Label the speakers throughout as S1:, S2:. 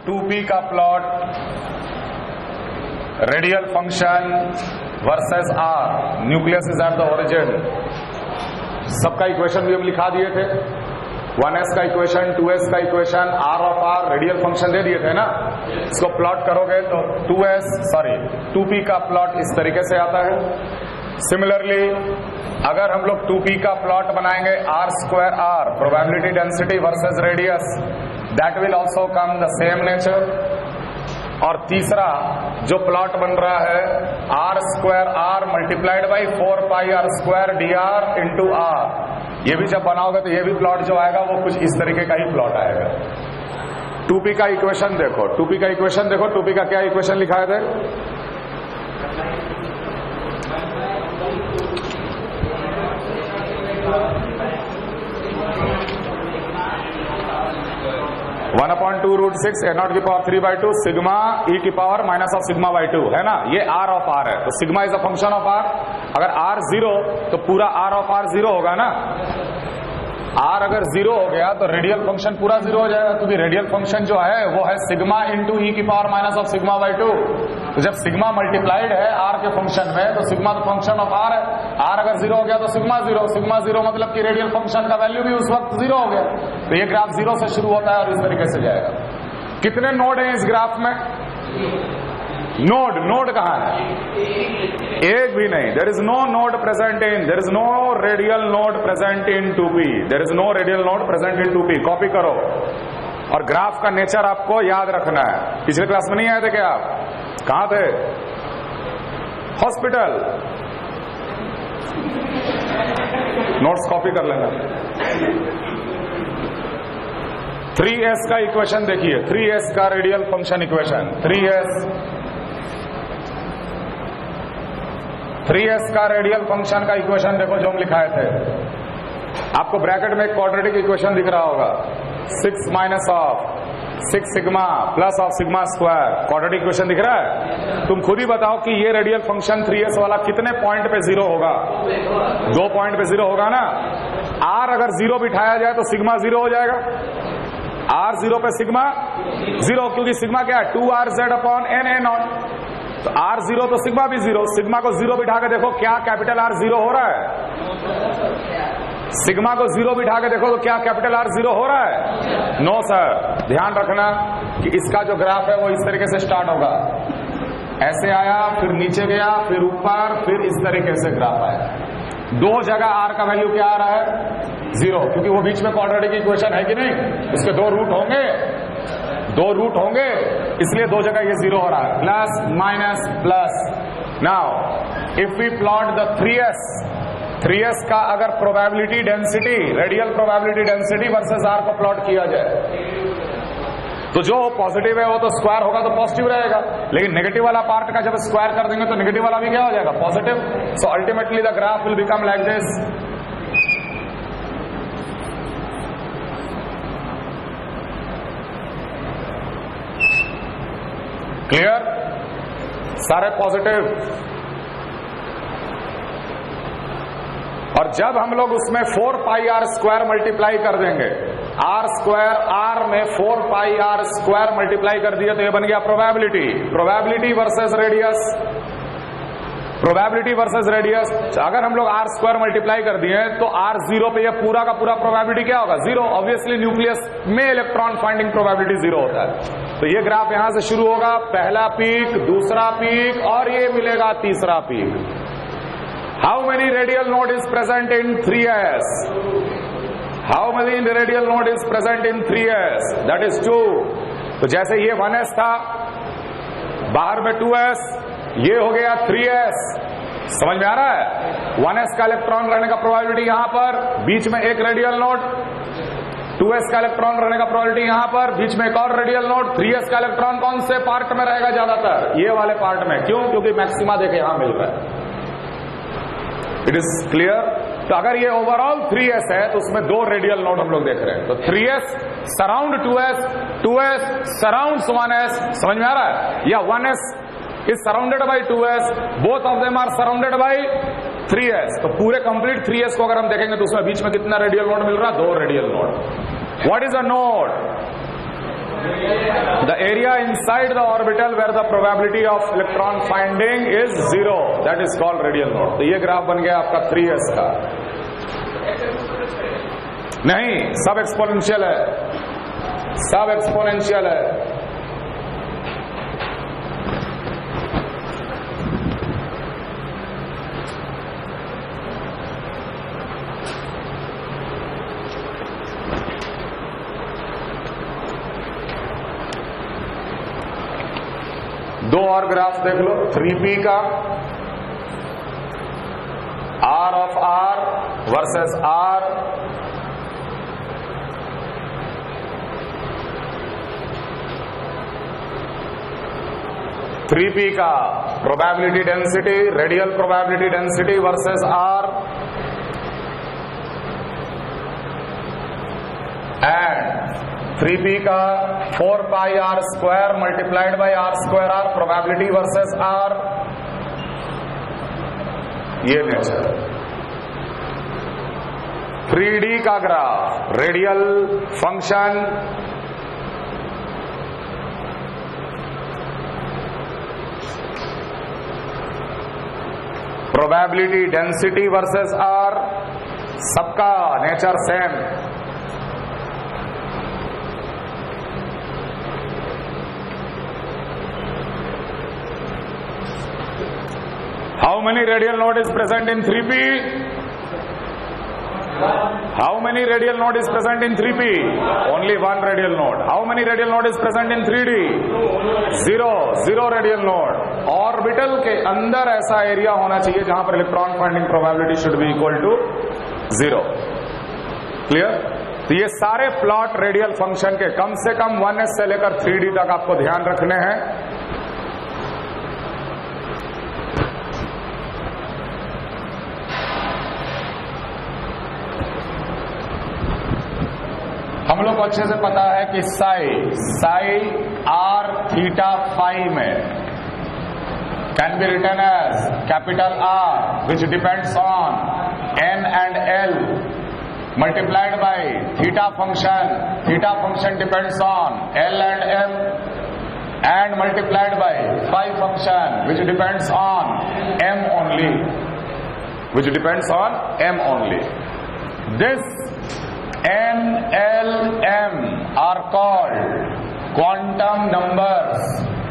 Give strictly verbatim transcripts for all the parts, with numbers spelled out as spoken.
S1: To P का plot, radial function versus R, nucleus is at the origin, सबका equation भी हम लिखा दिए थे। वन एस का इक्वेशन, टू एस का equation, R of R, radial function दे दिए थे ना। इसको प्लॉट करोगे तो two S sorry two P का प्लॉट इस तरीके से आता है। सिमिलरली अगर हम लोग टू पी का प्लॉट बनाएंगे R square R, probability density versus radius, that will also come the same nature. और तीसरा जो प्लॉट बन रहा है R square R multiplied by four pi are square D R into R, ये भी जब बनाओगे तो ये भी प्लॉट जो आएगा वो कुछ इस तरीके का ही प्लॉट आएगा। टू पी का इक्वेशन देखो, टू पी का इक्वेशन देखो, टू पी का क्या इक्वेशन लिखा है थे? One upon two root six A naught की power three by two sigma E की power minus of sigma by two, है ना। ये आर ऑफ आर है, तो sigma is a function of R. अगर आर जीरो तो पूरा आर ऑफ आर जीरो होगा ना। आर अगर जीरो हो गया तो रेडियल फंक्शन पूरा जीरो हो जाएगा, क्योंकि रेडियल फंक्शन जो है वो है सिग्मा इंटू ई की power minus of sigma by two. तो जब सिग्मा मल्टीप्लाइड है आर के फंक्शन में तो सिग्मा तो फंक्शन ऑफ आर है। आर अगर जीरो हो गया तो सिग्मा जीरो, सिग्मा जीरो मतलब कि रेडियल फंक्शन का वैल्यू भी उस वक्त जीरो हो गया। तो ये ग्राफ जीरो से शुरू होता है और इस तरीके से जाएगा। कितने नोड हैं इस ग्राफ में? नोड, नोड कहां है? एक भी नहीं। There is no node present in, there is no radial node present in two P, there is no radial node present in two P. Copy करो। और ग्राफ का नेचर आपको याद रखना है। पिछले क्लास में नहीं आए थे क्या आप? कहां थे? हॉस्पिटल। नोट्स कॉपी कर लेना। थ्री एस का इक्वेशन देखिए, थ्री एस का radial function equation, three S three S का रेडियल फंक्शन का इक्वेशन देखो जो हम लिखाए थे। आपको ब्रैकेट में एक क्वाड्रेटिक इक्वेशन दिख रहा होगा, six minus of six sigma plus of sigma square, quadratic equation दिख रहा है। तुम खुद ही बताओ कि ये रेडियल फंक्शन थ्री एस वाला कितने पॉइंट पे जीरो होगा? दो पॉइंट पे जीरो होगा ना। आर अगर जीरो बिठाया जाए तो सिग्मा जीरो हो जाएगा। आर जीरो पे सिग्मा जीरो, क्योंकि सिग्मा क्या है? Two are Z upon N A naught. तो आर जीरो तो सिग्मा भी जीरो। सिग्मा को जीरो बिठा के देखो क्या कैपिटल आर जीरो हो रहा है? सिग्मा को जीरो बिठा के देखो तो क्या कैपिटल आर जीरो हो रहा है? No sir. ध्यान रखना कि इसका जो ग्राफ है वो इस तरीके से स्टार्ट होगा, ऐसे आया, फिर नीचे गया, फिर ऊपर, फिर इस तरीके से ग्राफ आया। दो जगह आर का वैल्यू क्या आ रहा है? जीरो, क्योंकि वो बीच में क्वाड्रेटिक इक्वेशन है कि नहीं, उसके दो रूट होंगे, दो रूट होंगे, इसलिए दो जगह ये जीरो हो रहा है। Plus minus plus. Now if we plot the three S, three S का अगर probability density, radial probability density versus R को प्लॉट किया जाए तो जो पॉजिटिव है वो तो स्क्वायर होगा तो पॉजिटिव रहेगा, लेकिन नेगेटिव वाला पार्ट का जब स्क्वायर कर देंगे तो नेगेटिव वाला भी क्या हो जाएगा? Positive. So ultimately the graph will become like this. Clear? सारे पॉजिटिव। और जब हम लोग उसमें four pi are square multiply कर देंगे, आर स्क्वायर आर में four pi are square multiply कर दिया तो ये बन गया probability. Probability versus radius, probability versus radius. अगर हम लोग आर स्क्वायर मल्टीप्लाई कर दिए तो आर जीरो पे ये पूरा का पूरा प्रोबेबिलिटी क्या होगा? जीरो। ऑब्वियसली न्यूक्लियस में इलेक्ट्रॉन फाइंडिंग प्रोबेबिलिटी जीरो होता है। तो ये ग्राफ यहां से शुरू होगा, पहला पीक, दूसरा पीक, और ये मिलेगा तीसरा peak. How many radial node is present in three S? How many radial node is present in three S? That is two. तो जैसे ये वन एस था, बाहर में टू एस, ये हो गया थ्री एस। समझ में आ रहा है? वन एस का इलेक्ट्रॉन रहने का प्रोबेबिलिटी यहां पर, बीच में एक रेडियल नोड। टू एस का इलेक्ट्रॉन रहने का प्रोबेबिलिटी यहां पर, बीच में एक और रेडियल नोड। थ्री एस का इलेक्ट्रॉन कौन से पार्ट में रहेगा ज्यादातर? ये वाले पार्ट में। क्यों? क्योंकि मैक्सिमा देखे यहां मिल रहा है। It is clear? तो अगर ये ओवरऑल थ्री एस है तो उसमें दो रेडियल नोड हम लोग देख रहे हैं। तो three S surround two S, two S surround one S. समझ में आ रहा है? या one S is surrounded by two S, both of them are surrounded by three S. तो पूरे कंप्लीट थ्री एस को अगर हम देखेंगे तो उसमें बीच में कितना रेडियल नोड मिल रहा है? दो radial node. What is a node? The area inside the orbital where the probability of electron finding is zero, that is called radial node. तो ये ग्राफ बन गया आपका थ्री एस का. नहीं, सब एक्सपोनेंशियल है, सब एक्सपोनेंशियल है. दो और ग्राफ देख लो. थ्री पी का R of R versus R, three P का probability density, radial probability density versus R, and three P का four pi are square multiplied by R square R, probability versus R. ये nature. Three D का graph, radial function, probability density versus R, सबका nature same. How many radial node is present in three P? How many radial node is present in three P? Only one radial node. How many radial node is present in three D? Zero. Zero radial node. Orbital के अंदर ऐसा area होना चाहिए जहां पर electron finding probability should be equal to zero. Clear? तो ये सारे प्लॉट रेडियल फंक्शन के कम से कम वन एस से लेकर थ्री डी तक आपको ध्यान रखने हैं. हम लोग को अच्छे से पता है कि psi psi R theta phi में can be written as capital R which depends on N and L multiplied by theta function. Theta function depends on L and M and multiplied by phi function which depends on M only, which depends on M only. This N, L, M are called quantum numbers.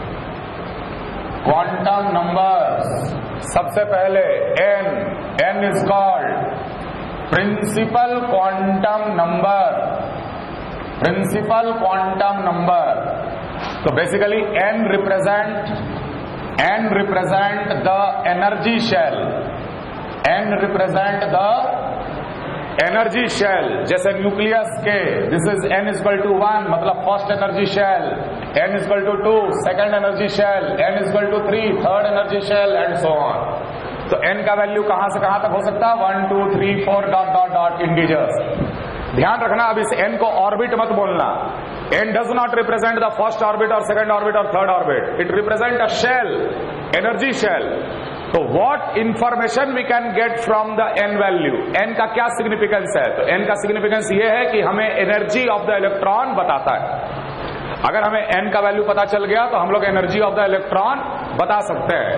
S1: Quantum numbers. सबसे पहले N, N is called principal quantum number. Principal quantum number. So basically N represent N represent the energy shell. N represent the energy shell. जैसे न्यूक्लियस के this is N equal to one, मतलब first energy shell. N equal to two second energy shell. N equal to three third energy shell and so on. तो N का value कहां से कहां तक हो सकता है? One two three four dot dot dot integers. ध्यान रखना, अब इस एन को ऑर्बिट मत बोलना. N does not represent the first orbit और सेकेंड ऑर्बिट और third orbit. It represent a shell, energy shell. तो what information we can get from the N value? N का क्या सिग्निफिकेंस है? तो एन का सिग्निफिकेंस ये है कि हमें एनर्जी ऑफ द इलेक्ट्रॉन बताता है. अगर हमें एन का वैल्यू पता चल गया तो हम लोग एनर्जी ऑफ द इलेक्ट्रॉन बता सकते हैं.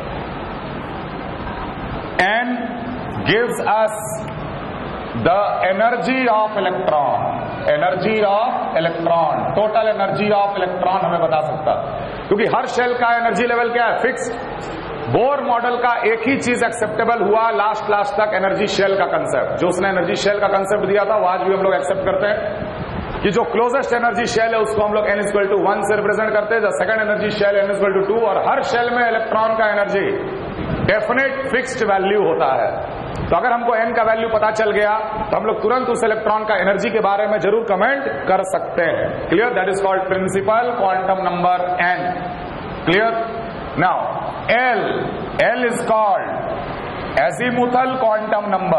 S1: N gives us the energy of electron. Energy of electron, total energy of electron हमें बता सकता, क्योंकि हर शेल का एनर्जी लेवल क्या है? फिक्स्ड. बोर मॉडल का एक ही चीज एक्सेप्टेबल हुआ लास्ट लास्ट तक, एनर्जी शेल का कंसेप्ट. जो उसने एनर्जी शेल का कंसेप्ट दिया था वो आज भी हम लोग एक्सेप्ट करते हैं कि जो क्लोजेस्ट एनर्जी शेल है उसको हम लोग एन इक्वल टू वन से रिप्रेजेंट करते हैं. The second energy shell N equal to two. और हर शेल में इलेक्ट्रॉन का एनर्जी डेफिनेट फिक्स्ड वैल्यू होता है. तो अगर हमको एन का वैल्यू पता चल गया तो हम लोग तुरंत उस इलेक्ट्रॉन का एनर्जी के बारे में जरूर कमेंट कर सकते हैं. Clear? That is called principal quantum number n. Clear? Now, L, L is called azimuthal quantum number.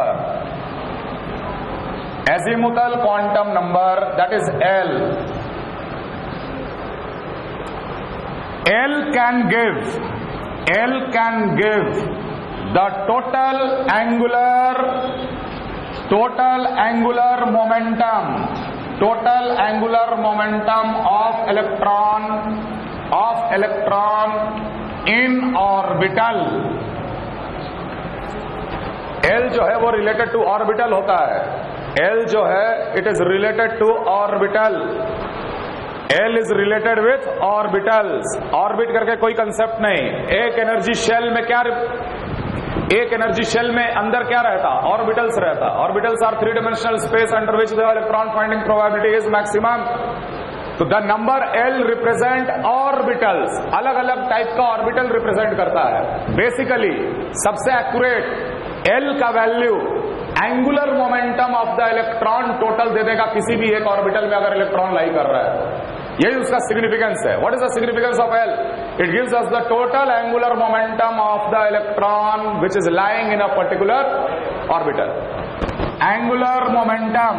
S1: Azimuthal quantum number, that is L. L can give, L can give the total angular, total angular momentum, total angular momentum of electron of electron in orbital. L जो है वो related to orbital होता है. L जो है it is related to orbital. L is related with orbitals. Orbit करके कोई concept नहीं. एक एनर्जी शेल में क्या एक एनर्जी शेल में अंदर क्या रहता? ऑर्बिटल्स रहता. Orbitals are three dimensional space under which the electron finding probability is maximum. तो the number L represent orbitals. अलग अलग टाइप का ऑर्बिटल रिप्रेजेंट करता है. बेसिकली सबसे एक्यूरेट L का value angular momentum of the electron total दे देगा किसी भी एक ऑर्बिटल में अगर इलेक्ट्रॉन लाई कर रहा है. यही उसका सिग्निफिकेंस है. What is the significance of L? It gives us the total angular momentum of the electron which is lying in a particular orbital. Angular momentum,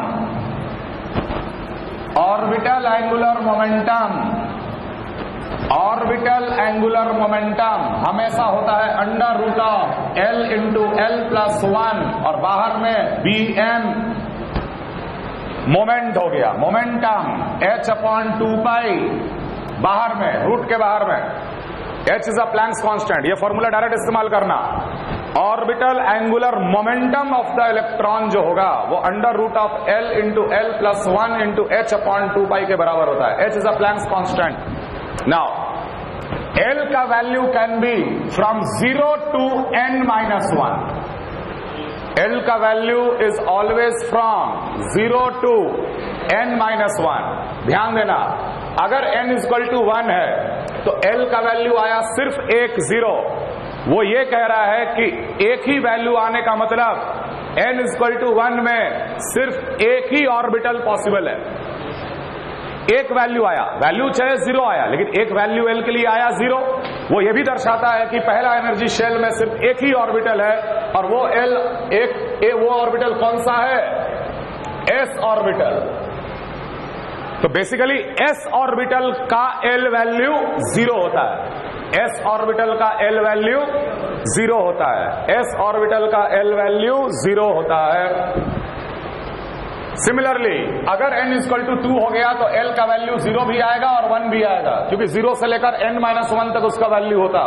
S1: orbital angular momentum, orbital angular momentum हमेशा होता है under root of L into l plus one और बाहर में B M. Moment हो गया momentum H upon two pi. बाहर में रूट के बाहर में H is a Planck's constant. ये फॉर्मूला डायरेक्ट इस्तेमाल करना. Orbital angular momentum of the electron जो होगा वो under root of L into l plus one into h upon two pi के बराबर होता है. H is a Planck's constant. Now, L का value can be from zero to n minus one. L का value is always from zero to n minus one. ध्यान देना, अगर n equal to one है तो L का value आया सिर्फ एक जीरो. वो ये कह रहा है कि एक ही वैल्यू आने का मतलब n इक्वल टू वन में सिर्फ एक ही ऑर्बिटल पॉसिबल है. एक वैल्यू आया, वैल्यू चाहे जीरो आया, लेकिन एक वैल्यू L के लिए आया जीरो. वो ये भी दर्शाता है कि पहला एनर्जी शेल में सिर्फ एक ही ऑर्बिटल है और वो L एक ए, वो ऑर्बिटल कौन सा है? S orbital. तो बेसिकली S ऑर्बिटल का L वैल्यू जीरो होता है. S ऑर्बिटल का L वैल्यू जीरो होता है. S ऑर्बिटल का L वैल्यू जीरो होता है. सिमिलरली अगर n इक्वल टू टू हो गया तो L का वैल्यू जीरो भी आएगा और वन भी आएगा, क्योंकि जीरो से लेकर n माइनस वन तक उसका वैल्यू होता.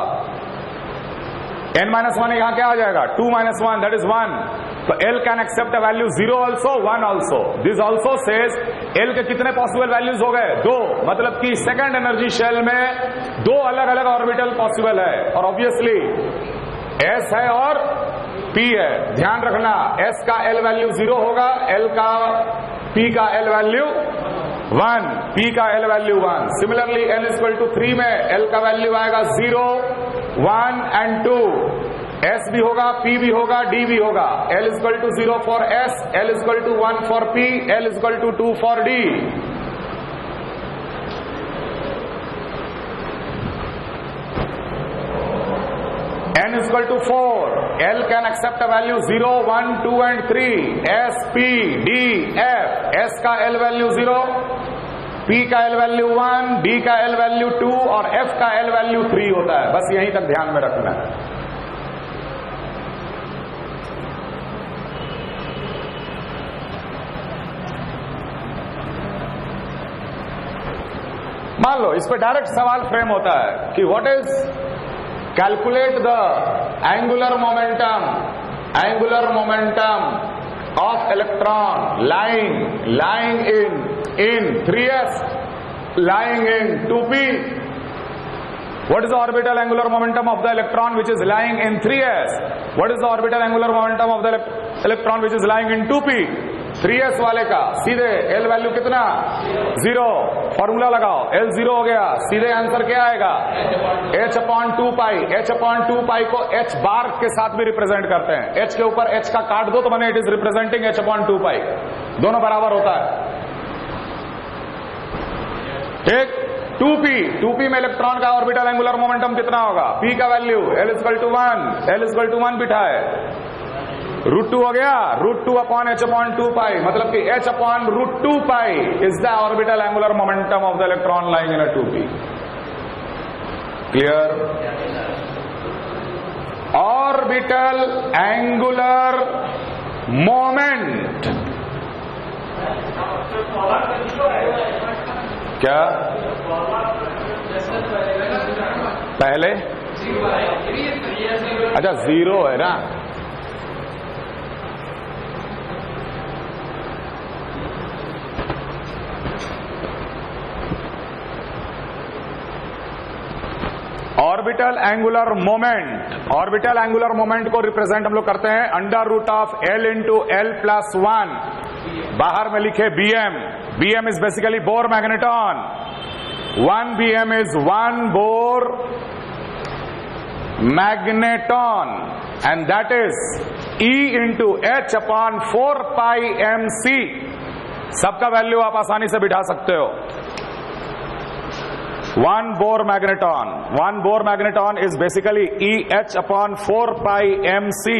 S1: n माइनस वन यहां क्या आ जाएगा? Two minus one that is one. तो L can accept a value zero also, one also. This also says L के कितने पॉसिबल वैल्यूज हो गए? दो. मतलब कि सेकेंड एनर्जी शेल में दो अलग अलग ऑर्बिटल पॉसिबल है और ऑब्वियसली S है और P है. ध्यान रखना, S का L वैल्यू जीरो होगा, L का P का L वैल्यू वन, P का L value one. Similarly N equal to three में L का वैल्यू आएगा zero, one and two. S भी होगा, P भी होगा, D भी होगा. L equal to zero for S, L equal to one for P, L equal to two for D. N is equal to four. L can accept a value zero, one, two and three. S, P, D, F. S का L value zero, P का L value one, D का L value two और F का L value three होता है. बस यहीं तक ध्यान में रखना है. मान लो इस पे डायरेक्ट सवाल फ्रेम होता है कि what is calculate the angular momentum angular momentum of electron lying lying in in three s lying in two p. What is the orbital angular momentum of the electron which is lying in three s? What is the orbital angular momentum of the electron which is lying in two p? Three s वाले का सीधे L value कितना? Zero. Formula लगाओ, L zero हो गया, सीधे answer क्या आएगा? H upon two pi. H upon two pi को H बार के साथ भी रिप्रेजेंट करते हैं. H के ऊपर H का काट दो तो बने it is representing H upon two pi. दोनों बराबर होता है. ठीक. टू पी टू पी में इलेक्ट्रॉन का ऑर्बिटल एंगुलर मोमेंटम कितना होगा? P का value L equal to one, L equal to one बिठा है. रूट टू हो गया, root two upon h upon two pi. मतलब कि h upon root two pi is the orbital angular momentum of the electron lying in a to p. Clear? Orbital angular moment क्या पहले? अच्छा zero है ना। Orbital angular moment, orbital angular moment को represent हम लोग करते हैं under root of l into l plus one, बाहर में लिखे BM. BM is basically Bohr magneton, one BM is one Bohr magneton and that is e into h upon four pi m c. सबका वैल्यू आप आसानी से बिठा सकते हो। One Bohr magneton. One Bohr magneton is basically E H upon four pi M C.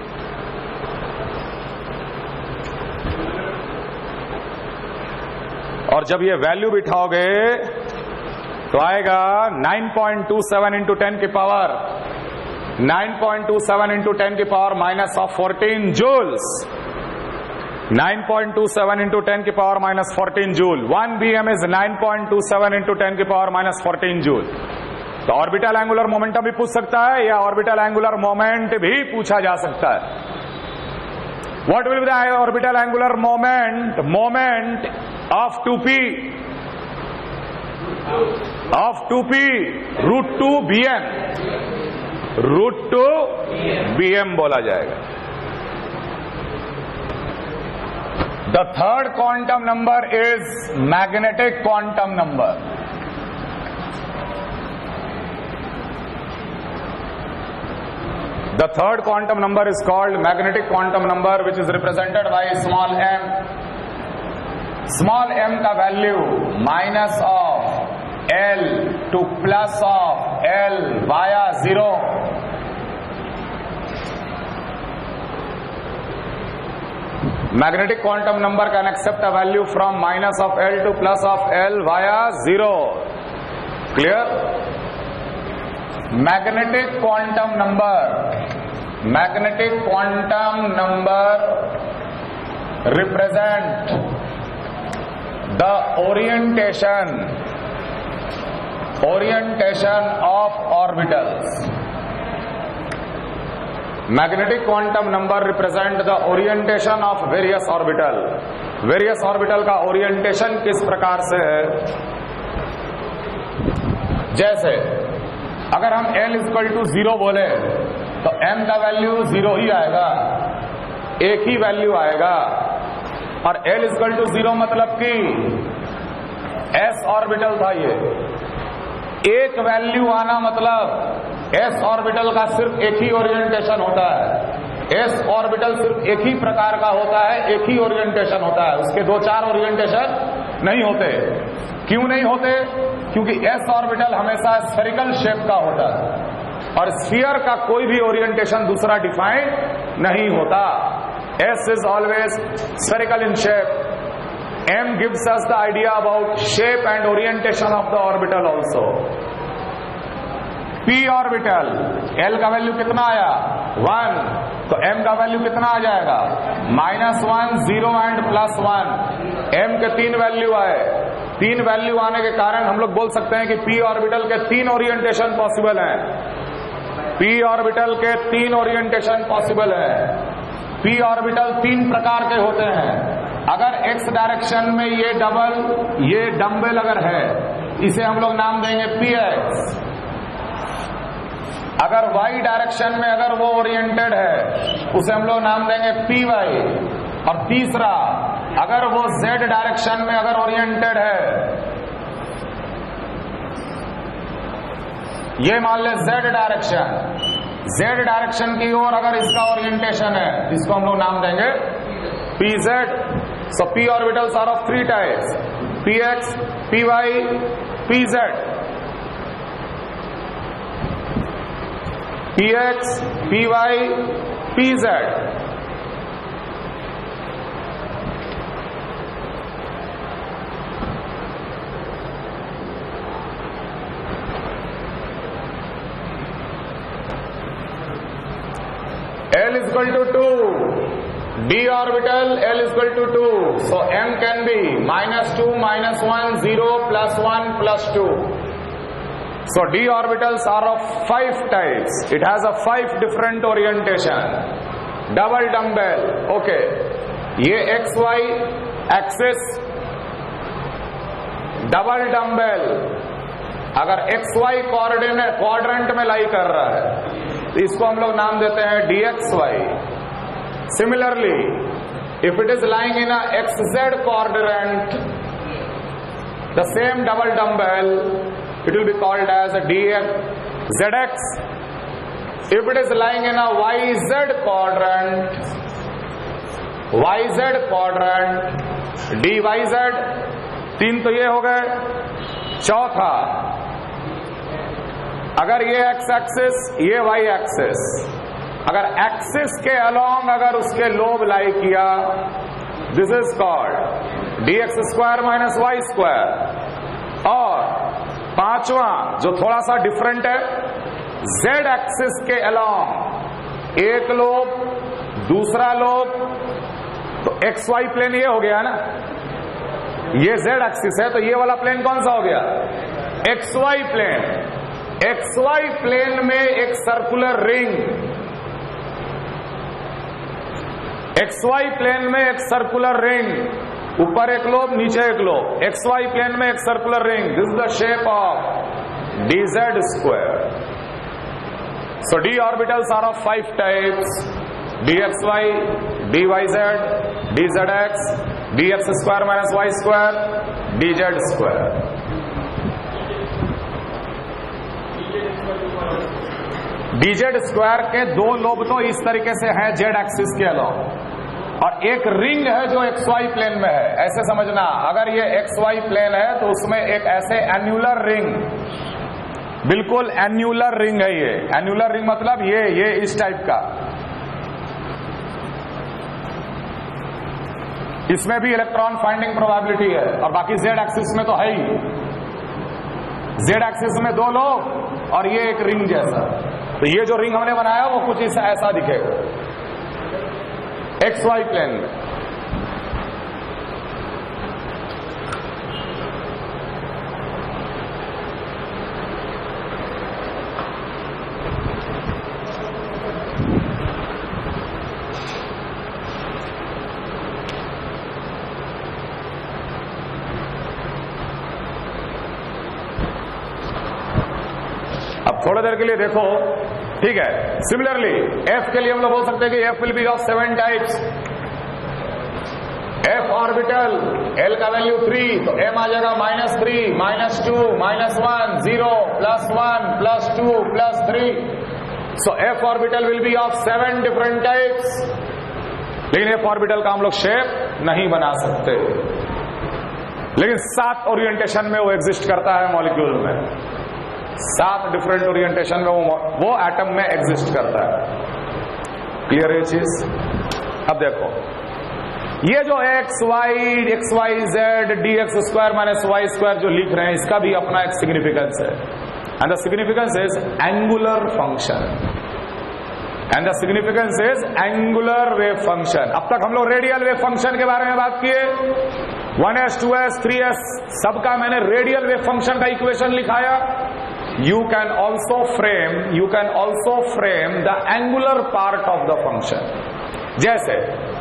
S1: और जब ये वैल्यू बिठाओगे तो आएगा nine point two seven into ten की power nine point two seven into ten की power minus of fourteen joules. Nine point two seven into ten की power minus fourteen joule. One BM is nine point two seven into ten की power minus fourteen joule. तो orbital angular momentum भी पूछ सकता है या orbital angular moment भी पूछा जा सकता है। What will be the orbital angular moment? Moment of two p of two p root two BM, root two BM बोला जाएगा। The third quantum number is magnetic quantum number. The third quantum number is called magnetic quantum number, which is represented by small m. Small m का value minus of L to plus of L via zero. Magnetic quantum number can accept a value from minus of L to plus of L via zero. Clear? Magnetic quantum number. Magnetic quantum number represent the orientation orientation of orbitals. Magnetic quantum number represent the orientation of various orbital. Various orbital का orientation किस प्रकार से है? जैसे अगर हम L equal to zero बोले तो M का वैल्यू जीरो ही आएगा, एक ही वैल्यू आएगा। और L इक्वल टू जीरो मतलब कि S ऑर्बिटल था, ये एक वैल्यू आना मतलब एस ऑर्बिटल का सिर्फ एक ही ओरिएंटेशन होता है। एस ऑर्बिटल सिर्फ एक ही प्रकार का होता है, एक ही ओरिएंटेशन होता है, उसके दो चार ओरिएंटेशन नहीं होते। क्यों नहीं होते? क्योंकि एस ऑर्बिटल हमेशा स्फेरिकल शेप का होता है और स्फीयर का कोई भी ओरिएंटेशन दूसरा डिफाइन नहीं होता। S is always spherical in shape. M gives us the idea about shape and orientation of the orbital also. P orbital, l का वैल्यू कितना आया? वन, तो एम का वैल्यू कितना आ जाएगा? Minus one, zero and plus one. M के तीन वैल्यू आए। तीन वैल्यू आने के कारण हम लोग बोल सकते हैं कि पी ऑर्बिटल के तीन ओरिएंटेशन पॉसिबल हैं। पी ऑर्बिटल के तीन ओरिएंटेशन पॉसिबल है। पी ऑर्बिटल तीन प्रकार के होते हैं। अगर एक्स डायरेक्शन में ये डबल, ये डम्बेल अगर है, इसे हम लोग नाम देंगे पी एक्स। अगर y डायरेक्शन में अगर वो ओरिएंटेड है, उसे हम लोग नाम देंगे पी वाई। और तीसरा, अगर वो z डायरेक्शन में अगर ओरिएंटेड है, ये मान ले z डायरेक्शन, z डायरेक्शन की ओर अगर इसका ओरिएंटेशन है, इसको हम लोग नाम देंगे p z. So p orbitals are of three types: p x, p y, p z. P x, p y, p z. L is equal to two, d orbital L is equal to two. So m can be minus two, minus one, zero, plus one, plus two. So d orbitals are of five types. It has a five different orientation. Double dumbbell. Okay. ये xy axis double dumbbell अगर xy coordinate quadrant में lie कर रहा है तो इसको हम लोग नाम देते हैं dxy. Similarly, if it is lying in a xz quadrant, the same double dumbbell, it will be called as a dxzx. If it is lying in a yz quadrant, yz quadrant, dyz. तीन तो ये हो गए. चौथा, अगर ये x axis, ये y axis, अगर एक्सिस के अलोंग अगर उसके लोब लाई किया, this is called dx square minus y square. और पांचवा जो थोड़ा सा डिफरेंट है, z एक्सिस के अलोंग एक लोब, दूसरा लोब, तो एक्स वाई प्लेन ये हो गया ना, ये z एक्सिस है, तो ये वाला प्लेन कौन सा हो गया? X y plane. X y plane में एक circular ring, x y plane में एक सर्कुलर रिंग, ऊपर एक लोब, नीचे एक लोब. एक्स वाई प्लेन में एक circular ring. This is the shape of dz square. So d orbitals are of five types: dxy, dyz, dzx, dx square minus y square, dz square. dz square के दो lobe तो इस तरीके से हैं z axis के अलावा, और एक रिंग है जो xy प्लेन में है. ऐसे समझना, अगर ये xy प्लेन है तो उसमें एक ऐसे एन्युलर रिंग, बिल्कुल एन्युलर रिंग है. ये एन्युलर रिंग मतलब ये ये इस टाइप का. इसमें भी इलेक्ट्रॉन फाइंडिंग प्रोबेबिलिटी है, और बाकी z एक्सिस में तो है ही. z एक्सिस में दो लोग और ये एक रिंग जैसा. तो ये जो रिंग हमने बनाया वो कुछ इस ऐसा दिखेगा एक्स वाई प्लेन में. थोड़ी देर के लिए देखो, ठीक है. सिमिलरली f के लिए हम लोग बोल सकते हैं कि f will be of seven types. f orbital l का वैल्यू थ्री, तो m आ जाएगा minus three, minus two, minus one, zero, plus one, plus two, plus three. So f orbital will be of seven different types. लेकिन f orbital का हम लोग shape नहीं बना सकते, लेकिन सात ओरिएंटेशन में वो एग्जिस्ट करता है मॉलिक्यूल में. सात डिफरेंट ओरिएंटेशन में वो वो एटम में एग्जिस्ट करता है. क्लियर है चीज? अब देखो, ये जो x y, x y z, d x square minus y square जो लिख रहे हैं, इसका भी अपना एक सिग्निफिकेंस है. And the significance is angular function. And the significance is angular wave function. अब तक हम लोग रेडियल वेव फंक्शन के बारे में बात किए. One s, two s, three s, सबका मैंने रेडियल वेव फंक्शन का इक्वेशन लिखाया. You can also frame, you can also frame the angular part of the function. जैसे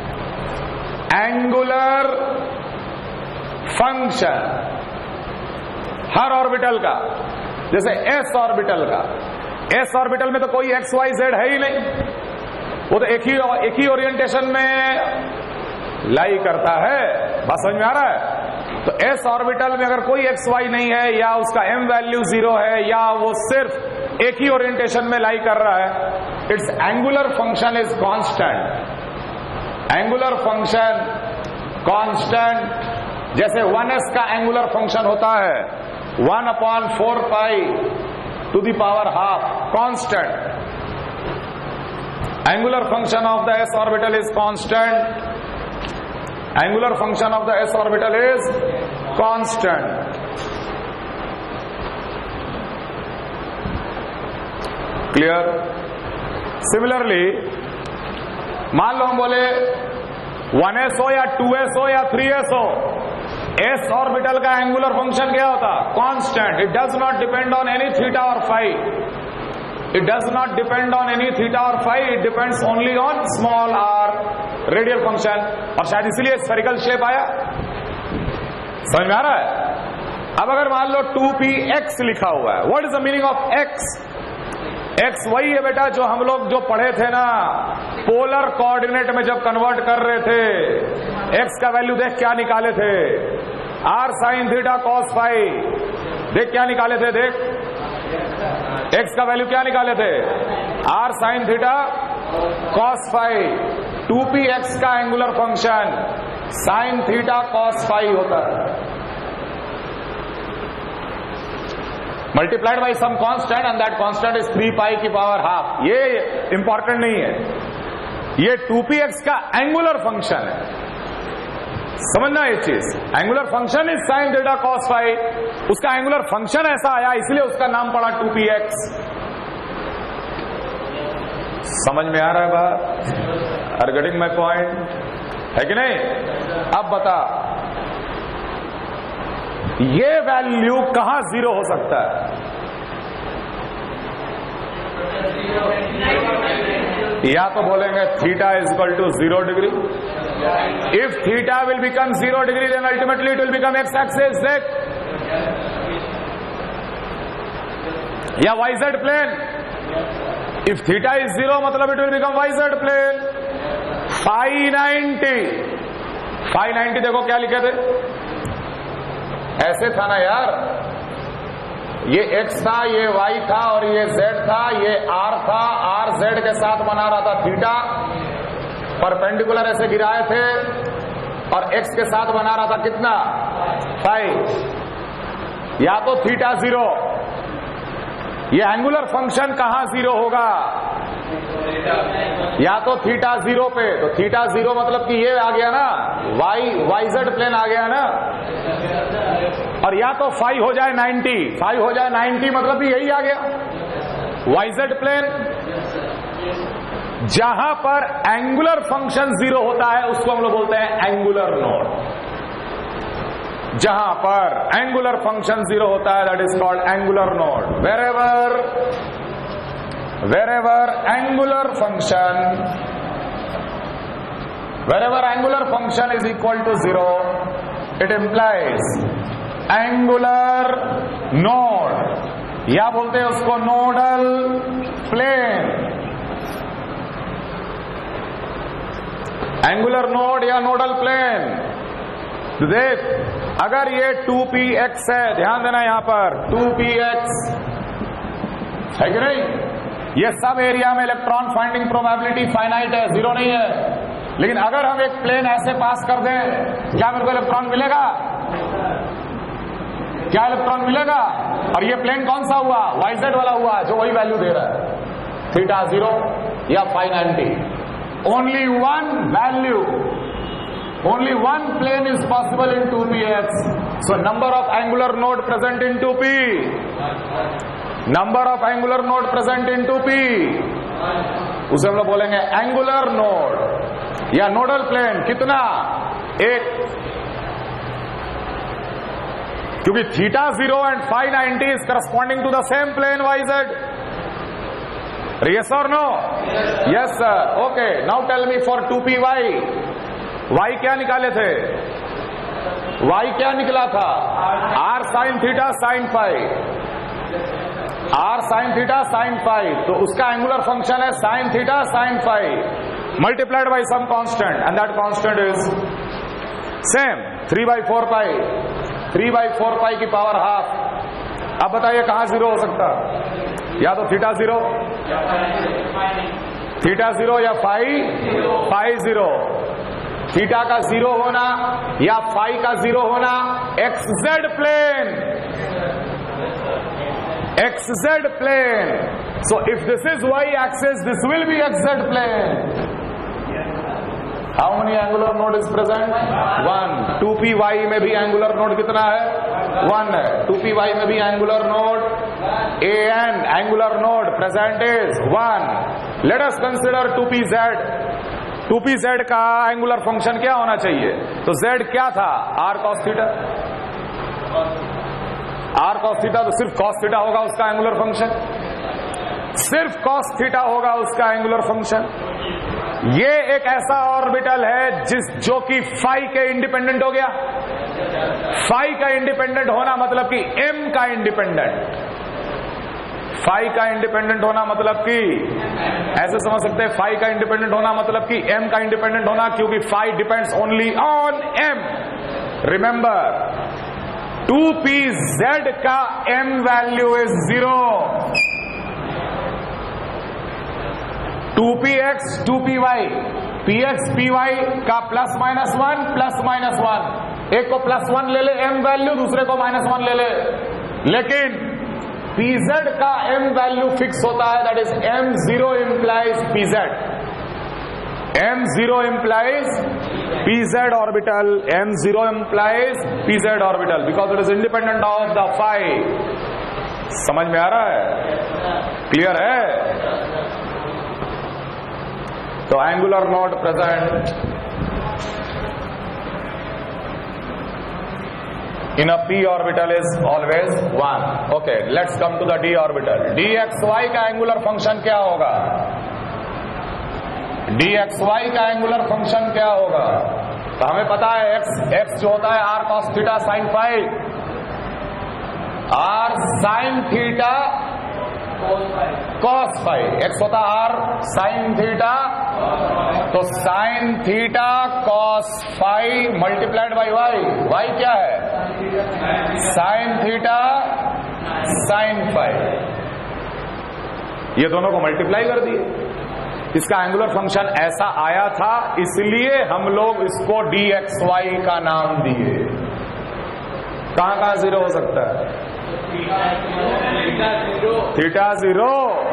S1: angular function हर ऑर्बिटल का, जैसे s ऑर्बिटल का, s ऑर्बिटल में तो कोई x, y, z है ही नहीं, वो तो एक ही एक ही ओरिएंटेशन में लाई करता है. बात समझ में आ रहा है? तो s ऑर्बिटल में अगर कोई एक्स वाई नहीं है, या उसका m वैल्यू जीरो है, या वो सिर्फ एक ही ओरिएंटेशन में लाई कर रहा है, its angular function is constant. Angular function constant. जैसे वन एस का एंगुलर फंक्शन होता है one upon four pi to the power half, constant. Angular function of the s orbital is constant. Angular function of the s orbital is constant. Clear? Similarly, मान लो हम बोले one S हो या to s हो या three s हो, s orbital का angular function क्या होता? Constant. It does not depend on any theta और phi. It does not depend on any theta or phi. It depends only on small r radial function. और शायद इसीलिए spherical shape आया. समझ में आ रहा है? अब अगर मान लो टू पी एक्स लिखा हुआ है, what is the meaning of x? X वही है बेटा जो हम लोग जो पढ़े थे ना पोलर कोऑर्डिनेट में जब कन्वर्ट कर रहे थे. एक्स का वैल्यू देख क्या निकाले थे? R sine theta cos phi. देख क्या निकाले थे? देख एक्स का वैल्यू क्या निकाले थे? R sine theta cos phi. Two p x का angular function sine theta cos phi होता है, multiplied by some constant and that constant is three pi की पावर हाफ. ये इंपॉर्टेंट नहीं है, ये टू पी एक्स का एंगुलर फंक्शन है. समझना ये चीज. Angular function is sine theta cos phi. उसका एंगुलर फंक्शन ऐसा आया इसलिए उसका नाम पड़ा टू पी एक्स. समझ में आ रहा है बात? Are getting my point? है कि नहीं? अब बता, ये वैल्यू कहां जीरो हो सकता है? या तो बोलेंगे theta is equal to zero degree. If theta will become zero degree, then ultimately it will become x-axis. Deck. या Y Z plane. If theta is zero, मतलब it will become Y Z plane. phi ninety. phi ninety देखो क्या लिखे थे? ऐसे था ना यार. ये x था, ये y था और ये z था, ये r था. r z के साथ बना रहा था थीटा. परपेंडिकुलर ऐसे गिराए थे और x के साथ बना रहा था कितना? फाइव. या तो थीटा जीरो. ये एंगुलर फंक्शन कहां जीरो होगा? या तो थीटा जीरो पे. तो थीटा जीरो मतलब कि ये आ गया ना y yz प्लेन आ गया ना. और या तो फाइव हो जाए नाइन्टी. फाइव हो जाए नाइन्टी मतलब भी यही आ गया yz प्लेन. जहां पर एंगुलर फंक्शन जीरो होता है उसको हम लोग बोलते हैं एंगुलर नोड. जहां पर एंगुलर फंक्शन जीरो होता है that is called angular node. Wherever wherever angular function wherever angular function is equal to zero, it implies angular node. या बोलते हैं उसको नोडल प्लेन. एंगुलर नोड या nodal plane. देख, अगर ये टू पी एक्स है, ध्यान देना यहां पर टू पी एक्स है कि नहीं? ये सब एरिया में इलेक्ट्रॉन फाइंडिंग प्रोबेबिलिटी फाइनाइट है, जीरो नहीं है. लेकिन अगर हम एक प्लेन ऐसे पास कर दें, क्या मेरे को इलेक्ट्रॉन मिलेगा? क्या इलेक्ट्रॉन मिलेगा? और ये प्लेन कौन सा हुआ? वाईजेड वाला हुआ जो वही वैल्यू दे रहा है, थीटा जीरो या phi ninety. Only one value, only one plane is possible in two P X. So number of angular node present in two P. Number of angular node present in two P. उसे हम लोग बोलेंगे angular node या nodal plane. कितना? एक. क्योंकि theta zero and phi ninety is corresponding to the same plane Y Z. Yes or no? Yes sir. Okay. Now tell me for two P Y. Y क्या निकाले थे? Y क्या निकला था? R sin theta sin phi. R sin theta sin phi. तो उसका angular function है sin theta sin phi multiplied by some constant and that constant is same three by four pi. Three by four pi की power half. अब बताइए कहां zero हो सकता? या तो थीटा जीरो, थीटा जीरो या फाइव फाइव जीरो. थीटा का जीरो होना या फाइव का जीरो होना x z plane. X z plane. So if this is y axis, this will be x z plane. How many angular node is present? One. Two p y में भी angular node कितना है? One है. To p y में भी angular node an angular node present is one. Let us consider two p z. Two p z का angular function क्या होना चाहिए? तो जेड क्या था? R cos theta. R cos theta, तो सिर्फ कॉस थीटा होगा उसका एंगुलर फंक्शन, सिर्फ कॉस थीटा होगा उसका एंगुलर फंक्शन। ये एक ऐसा ऑर्बिटल है जिस जो कि फाई के इंडिपेंडेंट हो गया। फाई का इंडिपेंडेंट होना मतलब कि एम का इंडिपेंडेंट, फाई का इंडिपेंडेंट होना मतलब कि ऐसे समझ सकते हैं, फाई का इंडिपेंडेंट होना मतलब कि एम का इंडिपेंडेंट होना, क्योंकि phi depends only on m. Remember, two p z का m value is zero, two p x two p y, p x p y का plus minus one plus minus one, एक को plus one ले ले M value, दूसरे को minus one ले ले, लेकिन पीजेड का एम वैल्यू फिक्स होता है, that is m zero implies p z, m zero implies p z orbital, m zero implies p z orbital, because it is independent of the phi. समझ में आ रहा है? क्लियर है? तो angular node present in a p orbital is always one. Okay, let's come to the d orbital. dxy का angular function क्या होगा? dxy का एंगुलर फंक्शन क्या होगा? तो हमें पता है x x जो होता है r cos theta sin phi, r sin theta cos phi, x होता है r sin थीटा, तो sin theta cos phi multiplied by y, y क्या है? sin थीटा sin फाई, ये दोनों को मल्टीप्लाई कर दिए। इसका एंगुलर फंक्शन ऐसा आया था, इसलिए हम लोग इसको डी एक्स वाई का नाम दिए। कहां कहां जीरो हो सकता है? थीटा जीरो,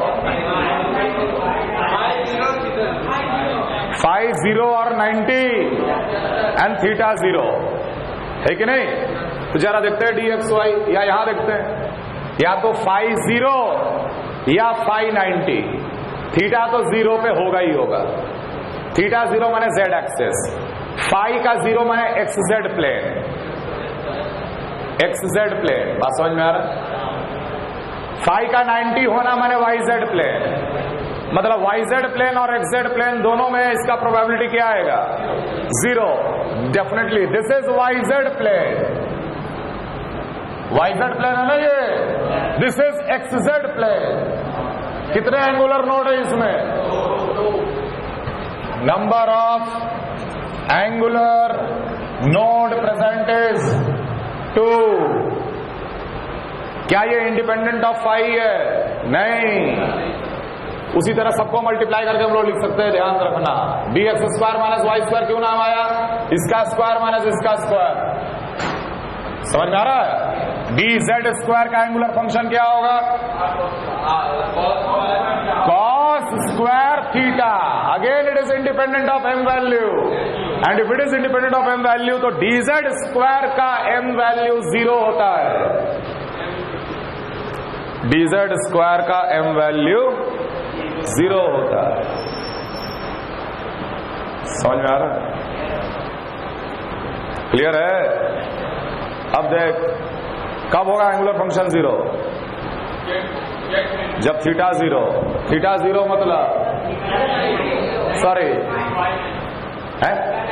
S1: फाइव जीरो और नाइन्टी एंड थीटा जीरो, है कि नहीं? तो जरा देखते हैं डी एक्स वाई, या यहां देखते हैं, या तो फाइव जीरो या फाइव नाइन्टी। थीटा तो जीरो पे होगा ही होगा, थीटा जीरो माने जेड एक्सेस, फाइव का जीरो माने x z plane, x z plane. बात समझ में आ रहा? फाइव का नाइन्टी होना माने वाई जेड प्लेन, मतलब वाई जेड प्लेन और एक्स जेड प्लेन दोनों में इसका प्रोबेबिलिटी क्या आएगा? Zero. Definitely this is y z plane, y z plane है ना ये, this is x z plane. कितने एंगुलर नोड है इसमें? Number of angular node present is two. क्या ये इंडिपेंडेंट ऑफ फाइव है? नहीं। उसी तरह सबको मल्टीप्लाई करके हम लोग लिख सकते हैं, ध्यान रखना। D x square minus y square क्यों नाम आया? इसका स्क्वायर माइनस इसका स्क्वायर। समझ में आ रहा है? डी जेड स्क्वायर का एंगुलर फंक्शन क्या होगा? Cos square theta. Again it is independent of m value, and if it is independent of m value तो डी जेड स्क्वायर का एम वैल्यू जीरो होता है। डी जेड स्क्वायर का m value zero होता है। समझ में आ रहा है? क्लियर है? अब देख, कब होगा एंगुलर फंक्शन जीरो? जब थीटा जीरो। थीटा जीरो मतलब सॉरी है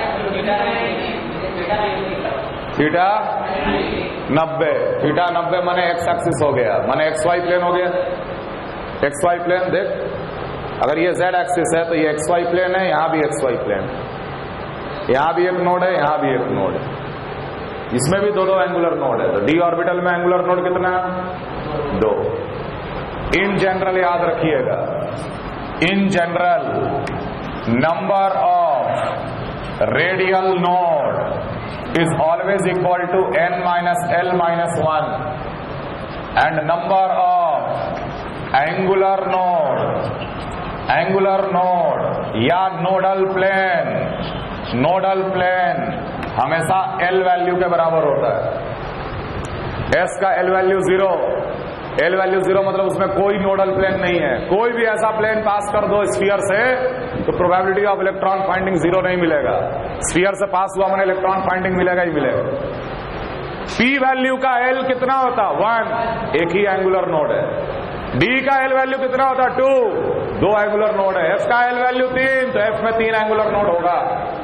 S1: थीटा नब्बे। थीटा नब्बे माने एक्स एक्सिस हो गया, माने एक्स वाई प्लेन हो गया। एक्स वाई प्लेन देख, अगर ये जेड एक्सिस है तो ये एक्स वाई प्लेन है, यहां भी एक्स वाई प्लेन है, यहां भी एक नोड है, यहां भी एक नोड है, इसमें भी दो दो एंगुलर नोड है। तो डी ऑर्बिटल में एंगुलर नोड कितना? दो। इन जनरल याद रखिएगा, in general number of radial node is always equal to n minus L minus one, and number of angular node, angular node या नोडल प्लेन, नोडल प्लेन हमेशा l value के बराबर होता है। एस का l value zero, l value zero मतलब उसमें कोई नोडल प्लेन नहीं है। कोई भी ऐसा प्लेन पास कर दो स्फीयर से तो probability of electron finding zero नहीं मिलेगा। स्फीयर से पास हुआ मैंने इलेक्ट्रॉन फाइंडिंग मिलेगा ही मिलेगा। पी वैल्यू का एल कितना होता? वन, एक ही एंगुलर नोड है। डी का एल वैल्यू कितना होता? टू, दो एंगुलर नोड है। एफ का एल वैल्यू तीन, तो एफ में तीन एंगुलर नोड होगा।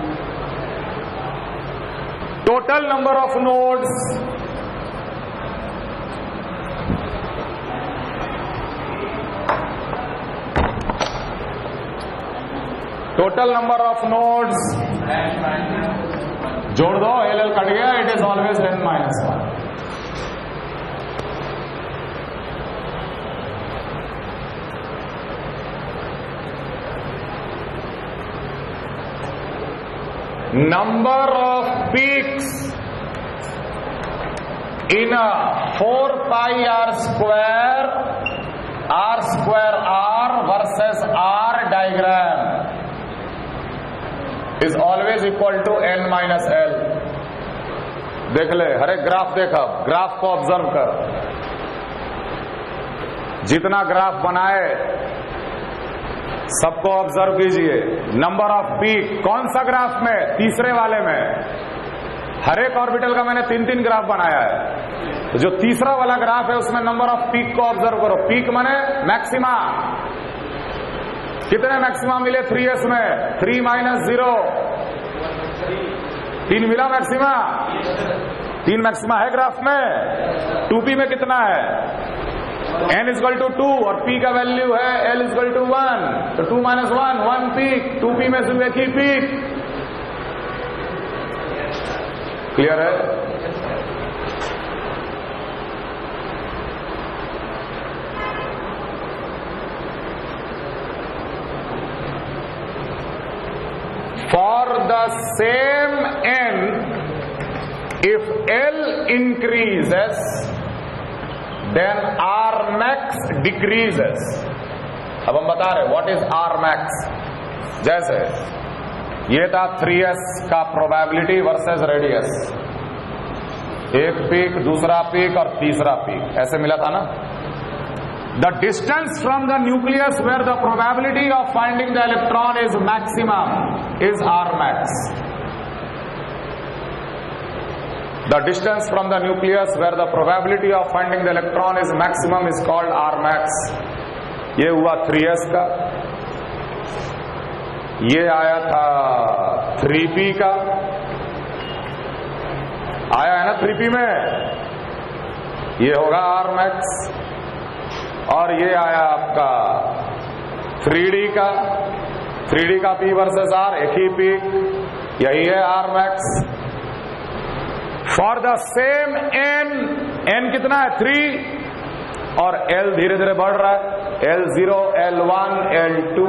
S1: Total number of nodes total number of nodes जोड़ दो, एल एल कट गया, it is always n minus one. Number of peaks in a four pi r square r square r versus r diagram is always equal to n minus l। देख ले, हर एक graph देखा, graph को observe कर। जितना graph बनाए सबको observe कीजिए। नंबर ऑफ पीक कौन सा ग्राफ में? तीसरे वाले में। हर एक ऑर्बिटल का मैंने तीन तीन ग्राफ बनाया है। तो जो तीसरा वाला ग्राफ है उसमें नंबर ऑफ पीक को ऑब्जर्व करो। पीक माने मैक्सिमा। कितने मैक्सिमा मिले थ्री एस में? थ्री माइनस जीरो, तीन मिला मैक्सिमा। तीन मैक्सिमा है ग्राफ में। टू पी में कितना है? n इजकल टू टू और p का वैल्यू है l इजकल टू वन, तो two minus one, one peak. Two p में सिर्फ एक ही पीक। क्लियर है? For the same n, if l increases then R max decreases। अब हम बता रहे व्हाट इज R max। जैसे ये था थ्री एस का प्रोबेबिलिटी वर्सेस रेडियस, एक पीक, दूसरा पीक और तीसरा पीक, ऐसे मिला था ना। The distance from the nucleus where the probability of finding the electron is maximum is R max। The distance from the nucleus where the probability of finding the electron is maximum is called R max। ये हुआ three S का। ये आया था three P का, आया है ना थ्री पी में, ये होगा R max। और ये आया आपका थ्री डी का, थ्री डी का P वर्सेस R, एक ही पीक, यही है R max। For the same n, n कितना है? थ्री, और l धीरे धीरे बढ़ रहा है, l zero, l one, l two.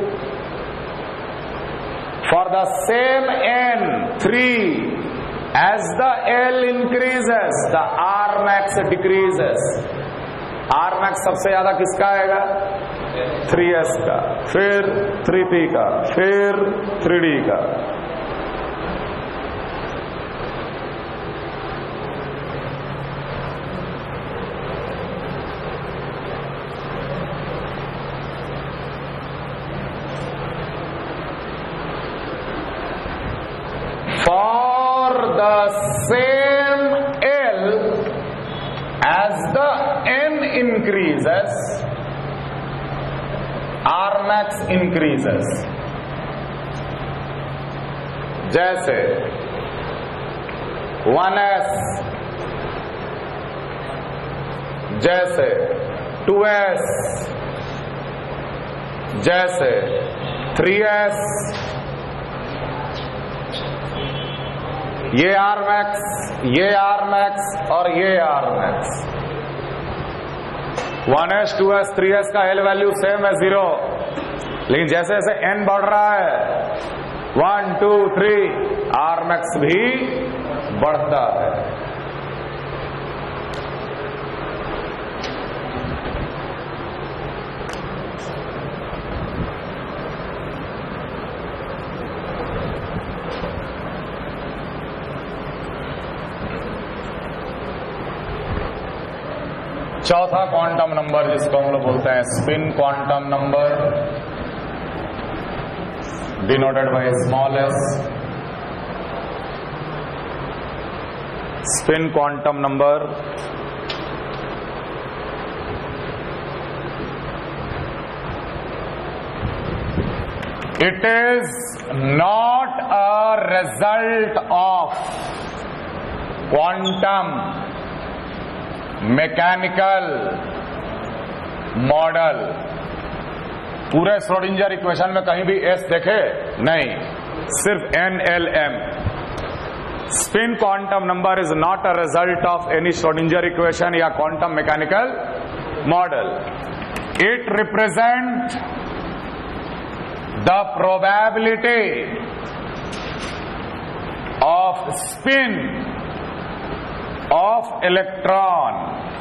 S1: For the same n, three, as the l increases the R max decreases। R max सबसे ज्यादा किसका आएगा? थ्री एस का, फिर थ्री पी का, फिर थ्री डी का। For the same L, as the n increases, R max increases। जैसे वन एस, जैसे टू एस, जैसे थ्री एस, ये R max, ये R max और ये R max। One s, two s, three S का L value same है zero, लेकिन जैसे जैसे n बढ़ रहा है, one, two, three, R max भी बढ़ता है। चौथा क्वांटम नंबर जिसको हम लोग बोलते हैं spin quantum number. denoted by small s. Spin quantum number it is not a result of quantum mechanical model. पूरे श्रोडिंजर इक्वेशन में कहीं भी एस देखे नहीं, सिर्फ n l m. Spin quantum number is not a result of any Schrodinger equation या quantum mechanical model. It represent the probability of spin of electron.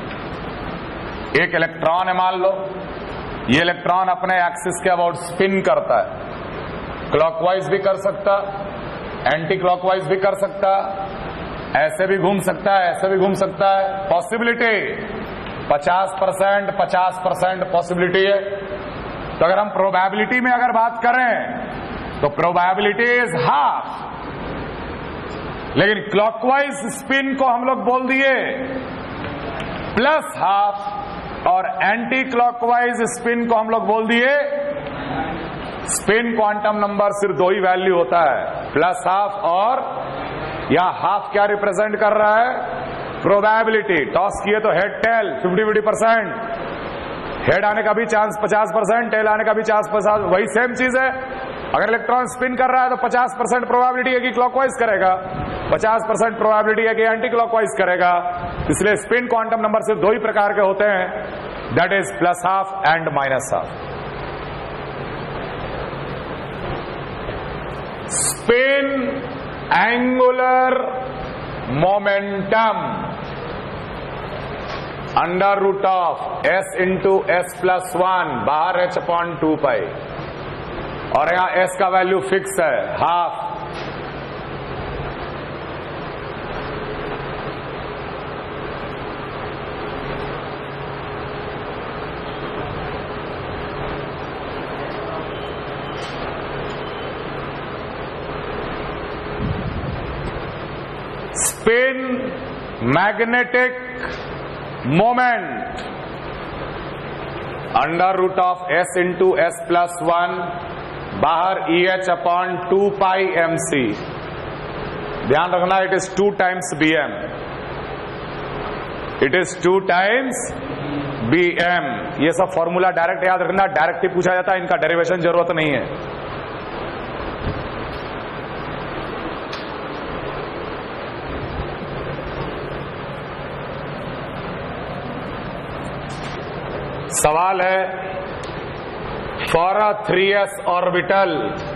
S1: एक electron है मान लो, ये इलेक्ट्रॉन अपने एक्सिस के अबाउट स्पिन करता है. क्लॉकवाइज भी कर सकता, एंटी क्लॉकवाइज भी कर सकता, ऐसे भी घूम सकता है, ऐसे भी घूम सकता है. पॉसिबिलिटी पचास परसेंट पचास परसेंट पॉसिबिलिटी है. तो अगर हम प्रोबेबिलिटी में अगर बात करें तो प्रोबेबिलिटी इज हाफ. लेकिन क्लॉकवाइज स्पिन को हम लोग बोल दिए प्लस हाफ, और एंटी क्लॉकवाइज स्पिन को हम लोग बोल दिए. स्पिन क्वांटम नंबर सिर्फ दो ही वैल्यू होता है, प्लस हाफ और या हाफ क्या रिप्रेजेंट कर रहा है? प्रोबेबिलिटी. टॉस किए तो head tail fifty fifty percent, head आने का भी चांस पचास परसेंट, टेल आने का भी चांस पचास. वही सेम चीज है. अगर इलेक्ट्रॉन स्पिन कर रहा है तो पचास परसेंट प्रोबेबिलिटी है कि क्लॉकवाइज करेगा, पचास परसेंट प्रोबेबिलिटी है कि एंटी क्लॉकवाइज करेगा. इसलिए स्पिन क्वांटम नंबर सिर्फ दो ही प्रकार के होते हैं, that is plus half and minus half. Spin angular momentum under root of s into s plus one, बाहर एच अपॉन टू पाई, और यहां एस का वैल्यू फिक्स है half. Spin magnetic moment under root of s into s plus one, बाहर e h upon two pi m c. ध्यान रखना, it is two times B M. It is two times B M. ये सब formula direct याद रखना, direct ही पूछा जाता है, इनका डेरिवेशन जरूरत नहीं है. सवाल है, for a three s orbital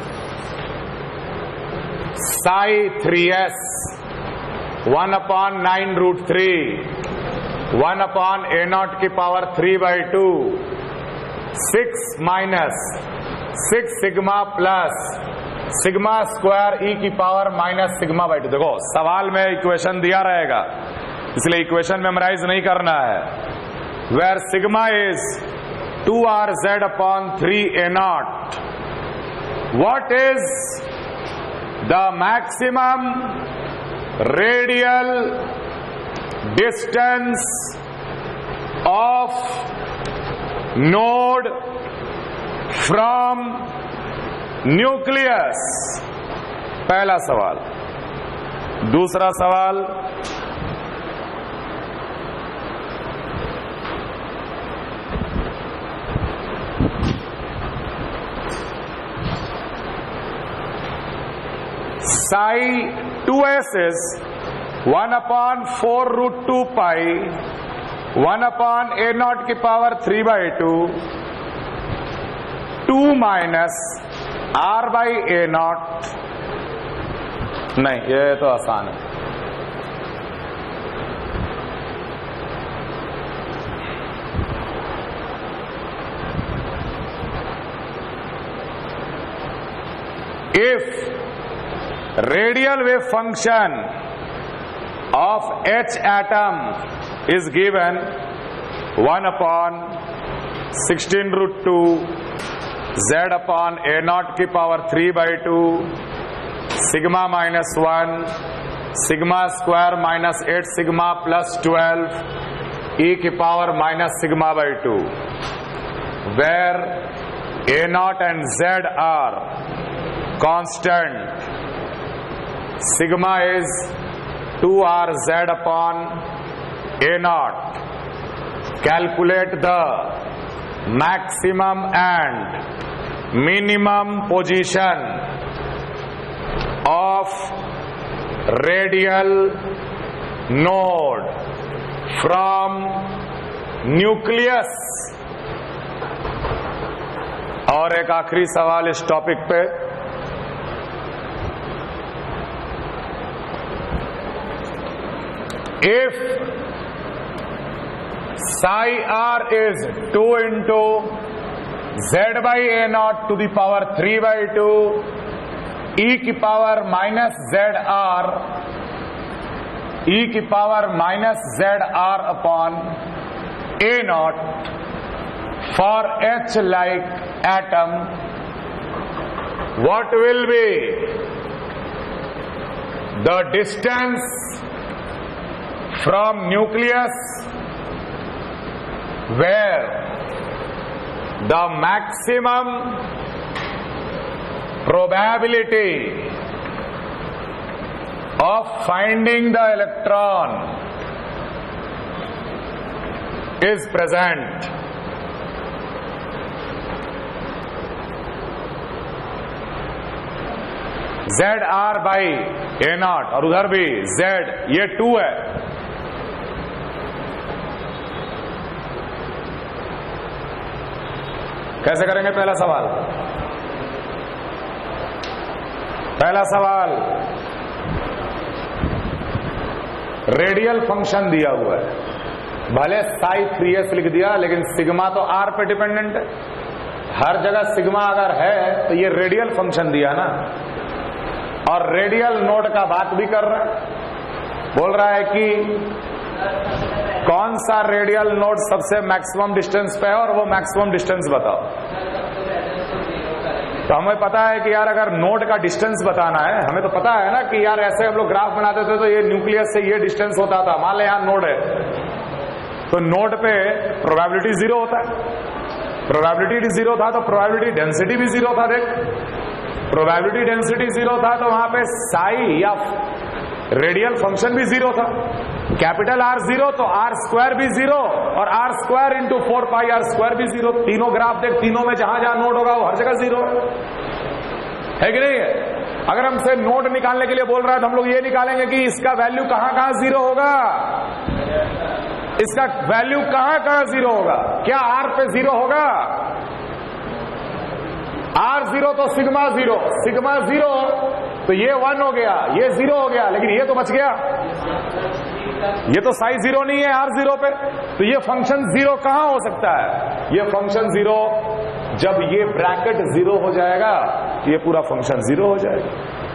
S1: psi three s one upon nine root three one upon A naught की power three by two six minus six sigma plus sigma square e की power minus sigma by two. देखो सवाल में equation दिया रहेगा, इसलिए equation memorise नहीं करना है. where sigma is two R Z upon three A naught. What is the maximum radial distance of node from nucleus? पहला सवाल. दूसरा सवाल, psi two s is one upon four root two pi one upon a naught की power three by two two minus r by a naught. नहीं, ये तो आसान है. If radial wave function of H atom is given one upon sixteen root two z upon A naught की power three by two sigma minus one sigma square minus eight sigma plus twelve e की power minus sigma by two, where a naught and z are constant. Sigma is two are Z upon A naught. Calculate the maximum and minimum position of radial node from nucleus. और एक आखिरी सवाल इस topic पे, if psi r is two into z by a naught to the power three by two e की power minus z r e की power minus z r upon a naught for h like atom, what will be the distance from nucleus where the maximum probability of finding the electron is present? Z R by A naught और उधर भी Z, ये to है. कैसे करेंगे? पहला सवाल पहला सवाल रेडियल फंक्शन दिया हुआ है, भले साई थ्री एस लिख दिया लेकिन सिग्मा तो आर पे डिपेंडेंट है. हर जगह सिग्मा अगर है तो ये रेडियल फंक्शन दिया ना, और रेडियल नोड का बात भी कर रहा है. बोल रहा है कि कौन सा रेडियल नोड सबसे मैक्सिमम डिस्टेंस पे है और वो मैक्सिमम डिस्टेंस बताओ. तो हमें पता है कि यार अगर नोड का डिस्टेंस बताना है, हमें तो पता है ना कि यार ऐसे हम लोग ग्राफ बनाते थे तो ये न्यूक्लियस से ये डिस्टेंस होता था. मान ले यहां नोड है तो नोड पे प्रोबेबिलिटी जीरो होता है. प्रोबेबिलिटी जीरो था तो प्रोबेबिलिटी डेंसिटी भी जीरो था. देख, प्रोबेबिलिटी डेंसिटी जीरो था तो वहां पे साई या रेडियल फंक्शन भी जीरो था. कैपिटल आर जीरो तो आर स्क्वायर भी जीरो और are square into four pi are square भी जीरो. तीनों ग्राफ देख, तीनों में जहां जहां नोड होगा वो हर जगह जीरो है कि नहीं है. अगर हमसे नोड निकालने के लिए बोल रहा है तो हम लोग ये निकालेंगे कि इसका वैल्यू कहां कहां जीरो होगा, इसका वैल्यू कहां कहां जीरो होगा. क्या आर पे जीरो होगा? आर जीरो तो सिग्मा जीरो, सिग्मा जीरो तो ये वन हो गया, ये जीरो हो गया, लेकिन ये तो बच गया. ये तो साइज जीरो नहीं है आर जीरो पे, तो ये फंक्शन जीरो कहां हो सकता है? ये फंक्शन जीरो जब ये ब्रैकेट जीरो हो जाएगा तो ये पूरा फंक्शन जीरो हो जाएगा.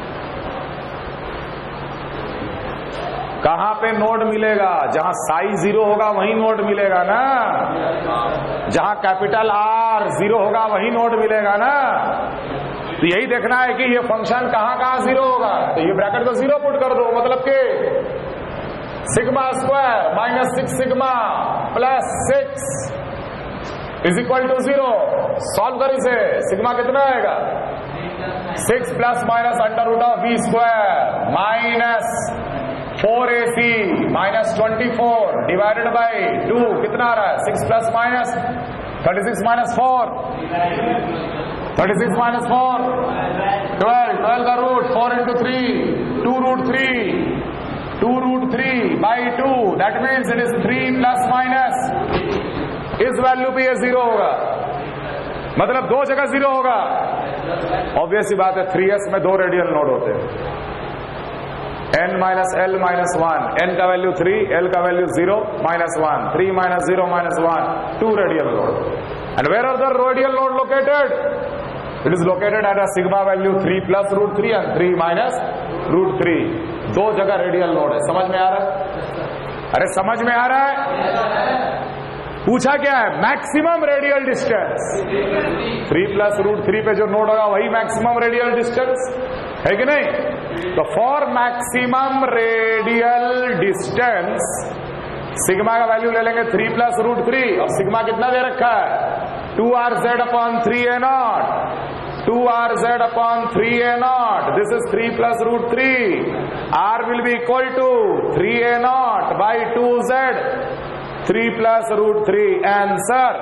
S1: कहां पे नोड मिलेगा? जहां साइज जीरो होगा वहीं नोड मिलेगा ना. जहां कैपिटल आर जीरो होगा वहीं नोड मिलेगा ना. तो यही देखना है कि ये फंक्शन कहां कहां जीरो होगा. तो ये ब्रैकेट को जीरो पुट कर दो, मतलब कि sigma square minus six sigma plus six is equal to zero. Solve कर इसे. सिग्मा कितना आएगा? Six plus minus under root of B square minus four A C minus twenty four divided by two. कितना आ रहा है? Six plus minus thirty six minus four thirty six minus four twelve. Twelve का root four into three two root three two root three by two. That means it is three plus minus. इस value पे ये zero होगा, मतलब दो जगह zero होगा. Obvious सी बात है, थ्री एस में दो रेडियल नोड होते हैं. n minus L minus one. n का वैल्यू थ्री, l का value zero minus one. Three minus zero minus one. Two radial node. And where are the radial node located? It is located at a sigma value three plus root three and three minus root three. दो जगह radial node है. समझ में आ रहा है? अरे समझ में आ रहा है? पूछा क्या है? Maximum radial distance. Three plus root three पे जो नोड होगा वही मैक्सिमम रेडियल डिस्टेंस है कि नहीं? तो for maximum radial distance sigma का वैल्यू ले लेंगे थ्री प्लस रूट थ्री, और सिग्मा कितना दे रखा है? Two are Z upon three A naught, two are Z upon three A naught, this is three plus root three, R will be equal to three A naught by two Z, three plus root three. Answer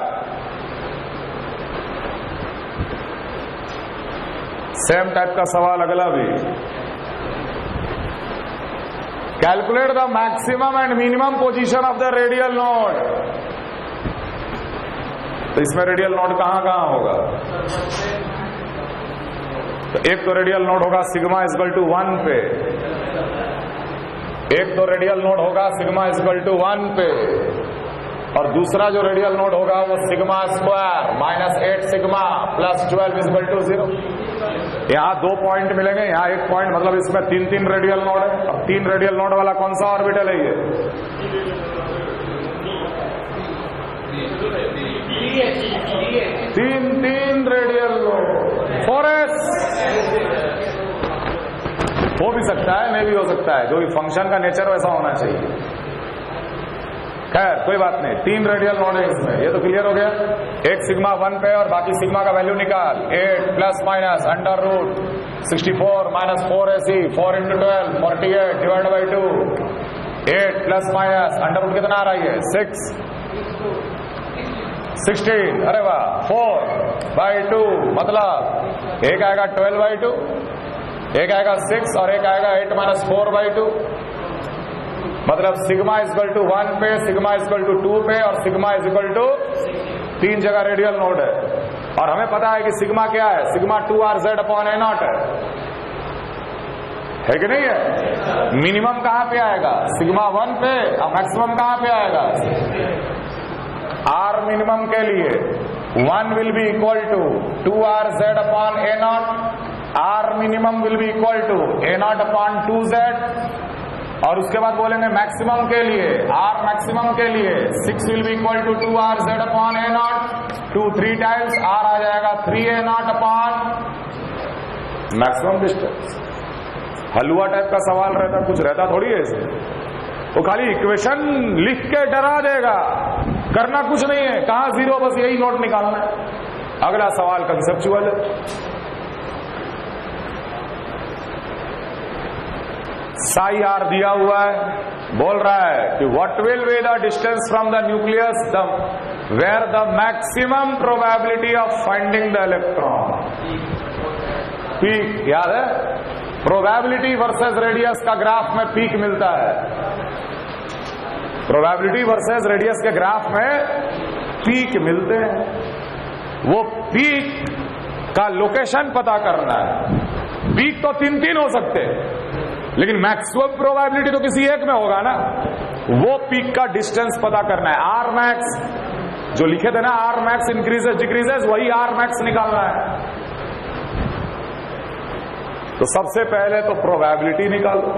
S1: same type का सवाल अगला भी, calculate the maximum and minimum position of the radial node. तो इसमें radial node कहां कहां होगा? तो एक तो रेडियल नोड होगा सिग्मा इक्वल टू वन पे, एक तो रेडियल नोड होगा सिग्मा इक्वल टू वन पे, और दूसरा जो रेडियल नोड होगा वो sigma square minus eight sigma plus twelve equal to zero. यहां दो पॉइंट मिलेंगे, यहां एक पॉइंट, मतलब इसमें तीन तीन रेडियल नोड है। अब तीन रेडियल नोड वाला कौन सा ऑर्बिटल है ये? तीन तीन रेडियल नोड। फोर एस हो भी सकता है, नहीं भी हो सकता है, जो भी फंक्शन का नेचर वैसा होना चाहिए। खैर कोई बात नहीं, तीन रेडियल नोड है इसमें, ये तो क्लियर हो गया। एक सिग्मा वन पे और बाकी सिग्मा का वैल्यू निकाल। Eight plus minus under root sixty four minus four A C, four into twelve forty eight divide by two, eight plus minus under root कितना आ रही है? सिक्स, सिक्सटीन, अरे वाह, फोर बाई टू, मतलब एक आएगा ट्वेल्व बाई टू, एक आएगा सिक्स और एक आएगा eight minus four by two, मतलब सिग्मा इक्वल टू वन पे, सिग्मा इक्वल टू टू पे और सिग्मा इक्वल टू तीन जगह रेडियल नोड है। और हमें पता है कि सिग्मा क्या है? Sigma two are Z upon A naught है, है कि नहीं है? मिनिमम कहां पे आएगा? सिग्मा वन पे, और मैक्सिमम कहां पे आएगा? आर मिनिमम के लिए one will be equal to two are Z upon A naught, R minimum will be equal to A naught upon two Z, और उसके बाद बोलेंगे मैक्सिमम के लिए, आर मैक्सिमम के लिए six will be equal to two are Z upon A naught, two three times R आ जाएगा three A naught upon maximum distance. हलवा टाइप का सवाल रहता, कुछ रहता थोड़ी है इसमें, वो खाली इक्वेशन लिख के डरा देगा, करना कुछ नहीं है, कहां जीरो, बस यही नोट निकालना है। अगला सवाल कंसेप्चुअल है। साई आर दिया हुआ है, बोल रहा है कि what will be the distance from the nucleus the where the maximum probability of finding the electron. Peak याद है? प्रोबेबिलिटी वर्सेस रेडियस का ग्राफ में पीक मिलता है, प्रोबेबिलिटी वर्सेस रेडियस के ग्राफ में पीक मिलते हैं। वो पीक का लोकेशन पता करना है। पीक तो तीन तीन हो सकते हैं, लेकिन मैक्सिमम प्रोबेबिलिटी तो किसी एक में होगा ना। वो पीक का डिस्टेंस पता करना है। आर मैक्स जो लिखे थे ना, आर मैक्स इंक्रीजेस डिक्रीजेस, वही आर मैक्स निकालना है। तो सबसे पहले तो प्रोबेबिलिटी निकालो।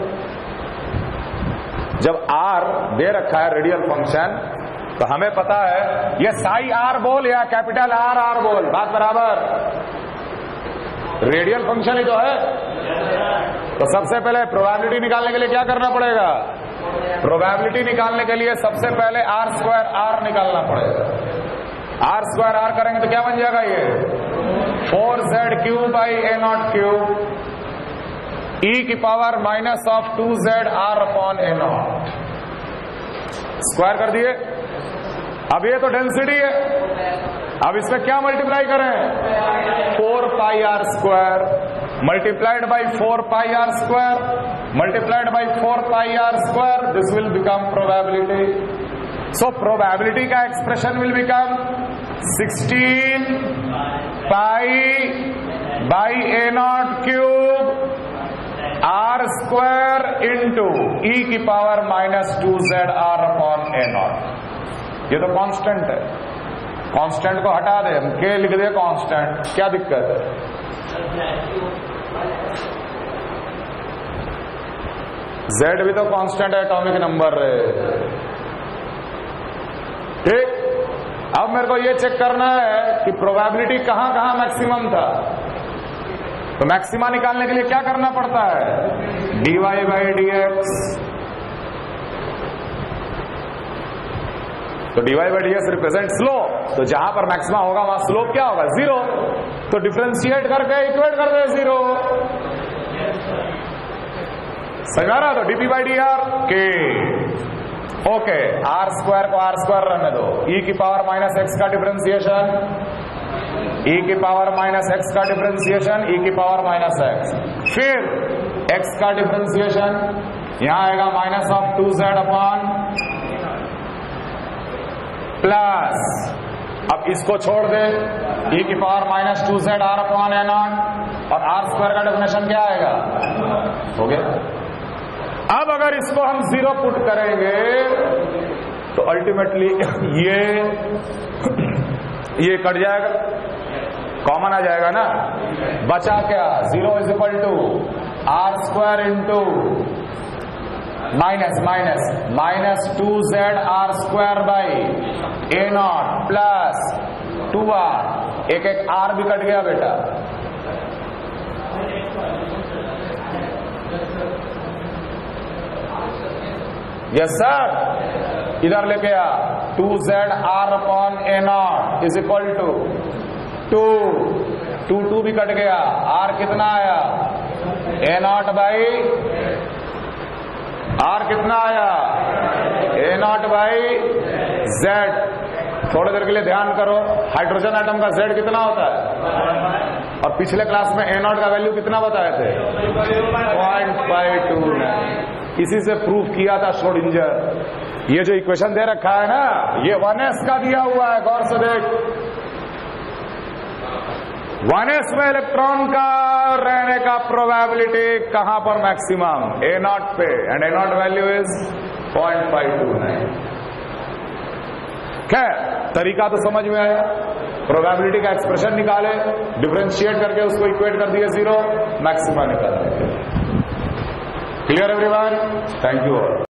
S1: जब आर दे रखा है रेडियल फंक्शन, तो हमें पता है ये साई आर बोल या कैपिटल आर आर बोल, बात बराबर, रेडियल फंक्शन ही तो है। तो सबसे पहले प्रोबेबिलिटी निकालने के लिए क्या करना पड़ेगा? प्रोबेबिलिटी निकालने के लिए सबसे पहले आर स्क्वायर आर निकालना पड़ेगा। आर स्क्वायर आर करेंगे तो क्या बन जाएगा? ये four Z cube by A naught cube E की power minus of two Z R upon A naught, square कर दिए। अब ये तो डेंसिटी है, अब इसमें क्या मल्टीप्लाई करें? Four pi are square multiplied by four pi are square multiplied by four pi are square, this will become probability. So probability का expression will become sixteen pi by A naught cube R square into E की power minus two Z R upon ए naught. ये तो constant है, constant को हटा दे, हम के लिख दे कांस्टेंट, क्या दिक्कत है? जेड भी तो कांस्टेंट है, एटॉमिक नंबर है, ठीक। अब मेरे को ये चेक करना है कि प्रोबेबिलिटी कहां कहां मैक्सिमम था। तो मैक्सिमा निकालने के लिए क्या करना पड़ता है? D Y by D X. तो D Y by D X represent slope. तो जहां पर मैक्सिमा होगा वहां स्लोप क्या होगा? जीरो। तो डिफरेंशिएट करके इक्वेट कर दे जीरो। समझ आ रहा? तो डीपी बाई डी आर के। ओके, आर स्क्वायर को आर स्क्वायर रहने दो। ई की पावर माइनस एक्स का डिफरेंशिएशन, ई की पावर माइनस एक्स का डिफरेंशिएशन, ई की पावर माइनस एक्स, फिर एक्स का डिफरेंशिएशन यहां आएगा minus of two Z upon plus, अब इसको छोड़ दे, ई की power minus two Z R upon ए नॉट, और आर स्क्वायर का डेफिनेशन क्या आएगा? हो गया। अब अगर इसको हम जीरो पुट करेंगे तो अल्टीमेटली ये ये कट जाएगा, कॉमन आ जाएगा ना, बचा क्या? Zero is equal to R square into minus minus minus two Z R square by A naught plus two R, एक एक आर भी कट गया बेटा। यस सर, इधर लेके आ, two Z R upon A naught is equal to two, two two भी cut गया, आर कितना आया? ए नॉट बाई आर कितना आया? A naught by Z. थोड़ी देर के लिए ध्यान करो, हाइड्रोजन एटम का जेड कितना होता है? और पिछले क्लास में ए नॉट का वैल्यू कितना बताए थे? Point five two nine. इसी से प्रूफ किया था श्रोडिंगर। ये जो इक्वेशन दे रखा है ना, ये वन एस का दिया हुआ है, गौर से देख। वन एस में इलेक्ट्रॉन का रहने का प्रोबेबिलिटी कहां पर मैक्सिमम? ए नॉट पे, and A naught value is point five two nine. खैर, तरीका तो समझ में आया। प्रोबेबिलिटी का एक्सप्रेशन निकाले, डिफरेंशिएट करके उसको इक्वेट कर दिए जीरो, मैक्सिमा निकाल दिया। Clear everyone? Thank you all.